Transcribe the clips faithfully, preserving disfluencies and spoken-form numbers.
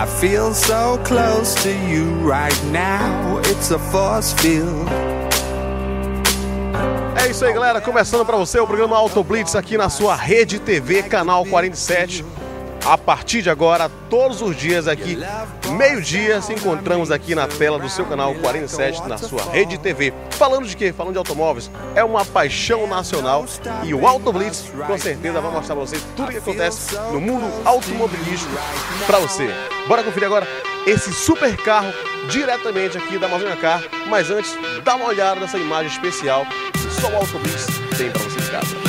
I feel so close to you right now. It's a force field. É isso aí, galera. Começando para você o programa Auto Blitz aqui na sua Rede T V, canal quarenta e sete. A partir de agora, todos os dias aqui, meio-dia, se encontramos aqui na tela do seu canal quarenta e sete, na sua Rede T V. Falando de quê? Falando de automóveis. É uma paixão nacional e o Auto Blitz, com certeza, vai mostrar para você tudo o que acontece no mundo automobilístico para você. Bora conferir agora esse super carro diretamente aqui da Amazônia Car. Mas antes, dá uma olhada nessa imagem especial que só o Auto Blitz tem para você em casa.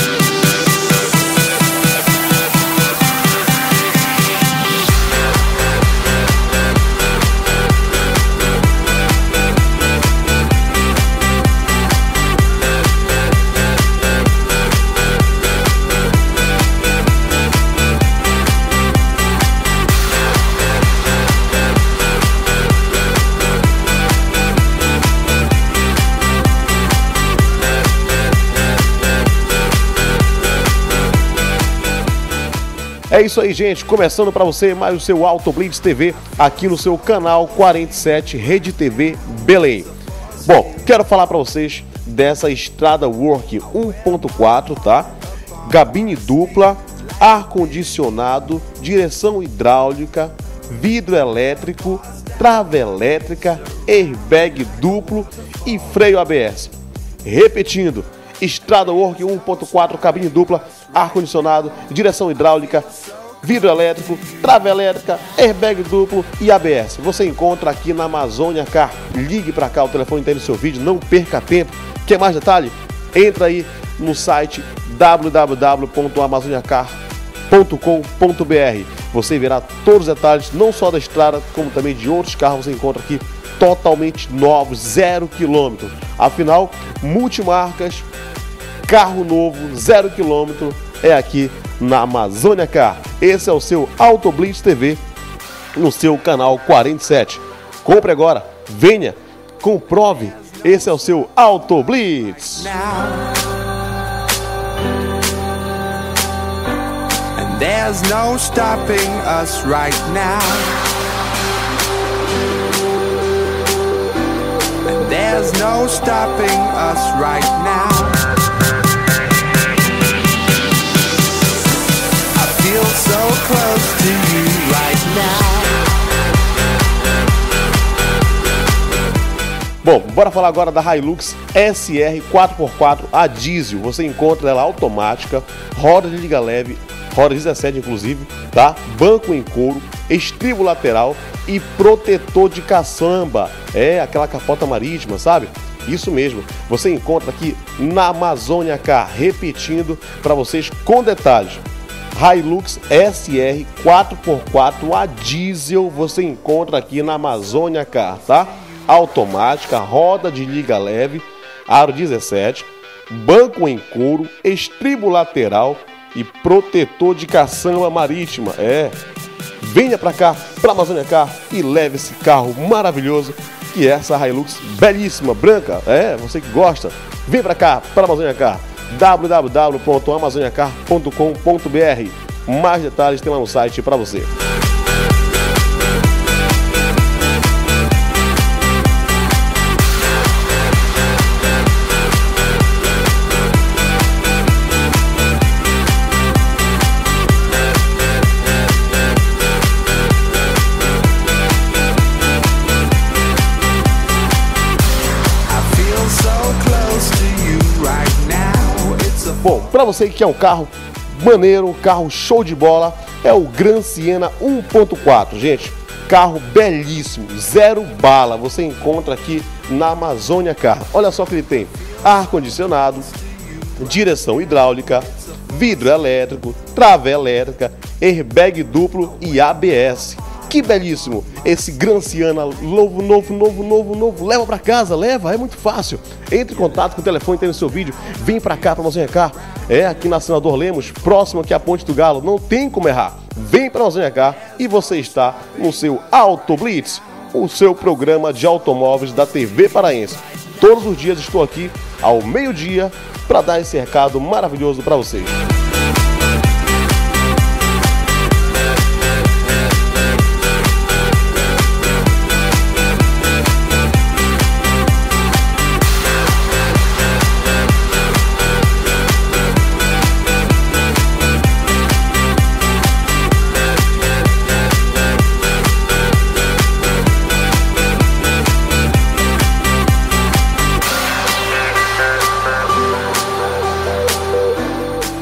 É isso aí, gente, começando para você mais o seu Auto Blitz T V aqui no seu canal quarenta e sete Rede T V Belém. Bom, quero falar para vocês dessa Estrada Work um ponto quatro, tá? Gabine dupla, ar-condicionado, direção hidráulica, vidro elétrico, trava elétrica, airbag duplo e freio A B S. Repetindo, Estrada Work um ponto quatro, cabine dupla, ar-condicionado, direção hidráulica, vidro elétrico, trava elétrica, airbag duplo e A B S. Você encontra aqui na Amazônia Car. Ligue para cá, o telefone está aí no seu vídeo, não perca tempo. Quer mais detalhe? Entra aí no site w w w ponto amazônia car ponto com ponto b r. Você verá todos os detalhes, não só da Estrada, como também de outros carros. Você encontra aqui totalmente novos, zero quilômetro. Afinal, multimarcas, carro novo, zero quilômetro, é aqui na Amazônia Car. Esse é o seu Auto Blitz T V no seu canal quarenta e sete. Compre agora, venha, comprove. Esse é o seu Auto Blitz. And there's no stopping us right now. And there's no stopping us right now. Feel so close to you right now. Bom, bora falar agora da Hilux S R quatro por quatro a diesel. Você encontra ela automática, roda de liga leve, roda dezessete inclusive, tá? Banco em couro, estribo lateral e protetor de caçamba. É aquela capota marítima, sabe? Isso mesmo. Você encontra aqui na Amazônia Car, repetindo para vocês com detalhes. Hilux S R quatro por quatro a diesel você encontra aqui na Amazônia Car, tá? Automática, roda de liga leve, aro dezessete, banco em couro, estribo lateral e protetor de caçamba marítima. É, venha pra cá, pra Amazônia Car e leve esse carro maravilhoso que é essa Hilux belíssima, branca. É, você que gosta, vem pra cá, pra Amazônia Car. w w w ponto amazônia car ponto com ponto b r. Mais detalhes tem lá no site para você. Bom, para você que quer um carro maneiro, um carro show de bola, é o Gran Siena um ponto quatro, gente. Carro belíssimo, zero bala, você encontra aqui na Amazônia Car. Olha só que ele tem ar-condicionado, direção hidráulica, vidro elétrico, trava elétrica, airbag duplo e A B S. Que belíssimo! Esse Gran Siena novo, novo, novo, novo, novo. Leva para casa, leva, é muito fácil. Entre em contato com o telefone que tem no seu vídeo. Vem para cá, para Amazônia Car. É aqui na Senador Lemos, próximo aqui à Ponte do Galo. Não tem como errar. Vem para Amazônia Car e você está no seu Auto Blitz, o seu programa de automóveis da T V Paraense. Todos os dias estou aqui ao meio-dia para dar esse recado maravilhoso para vocês.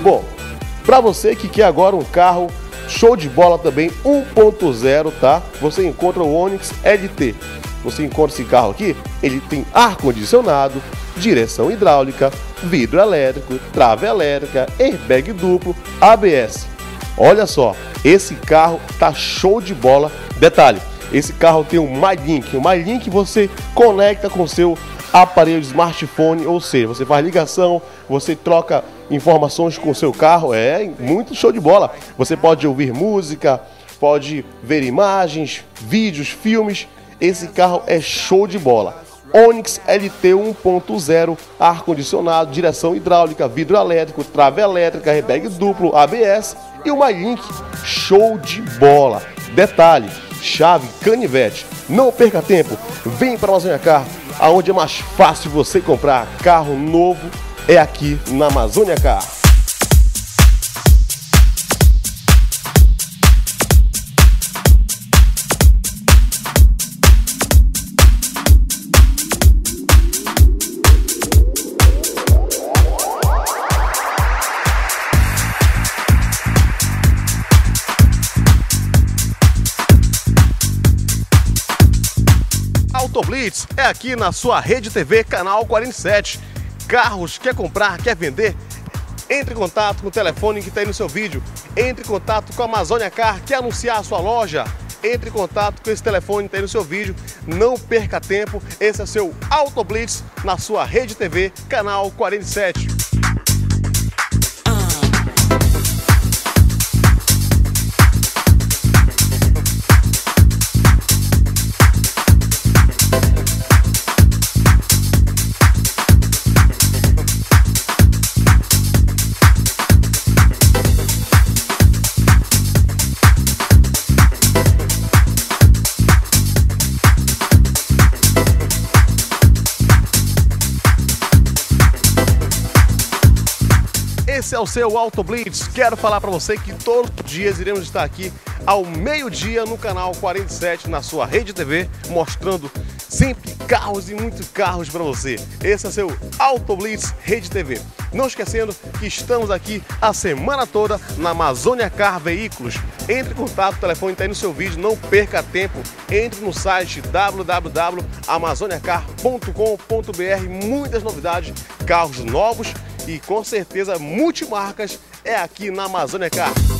Bom, para você que quer agora um carro show de bola também, um ponto zero, tá? Você encontra o Onix L T. Você encontra esse carro aqui, ele tem ar-condicionado, direção hidráulica, vidro elétrico, trava elétrica, airbag duplo, A B S. Olha só, esse carro tá show de bola. Detalhe, esse carro tem um MyLink. O MyLink você conecta com o seu aparelho de smartphone, ou seja, você faz ligação, você troca informações com o seu carro, é muito show de bola. Você pode ouvir música, pode ver imagens, vídeos, filmes. Esse carro é show de bola. Onix L T um ponto zero, ar-condicionado, direção hidráulica, vidro elétrico, trava elétrica, airbag duplo, A B S e o MyLink, show de bola. Detalhe, chave canivete. Não perca tempo, vem para a Amazônia Car, aonde é mais fácil você comprar carro novo, é aqui na Amazônia Car. Autoblitz é aqui na sua Rede T V, canal quarenta e sete. Carros, quer comprar, quer vender? Entre em contato com o telefone que está aí no seu vídeo. Entre em contato com a Amazônia Car, quer anunciar a sua loja? Entre em contato com esse telefone que está aí no seu vídeo. Não perca tempo, esse é o seu Autoblitz na sua Rede T V, canal quarenta e sete. Esse é o seu Autoblitz. Quero falar para você que todos os dias iremos estar aqui ao meio-dia no canal quarenta e sete, na sua Rede T V, mostrando sempre carros e muitos carros para você. Esse é o seu Autoblitz Rede T V. Não esquecendo que estamos aqui a semana toda na Amazônia Car Veículos. Entre em contato, o telefone está aí no seu vídeo, não perca tempo. Entre no site w w w ponto amazônia car ponto com ponto b r. Muitas novidades, carros novos e com certeza multimarcas é aqui na Amazônia Car.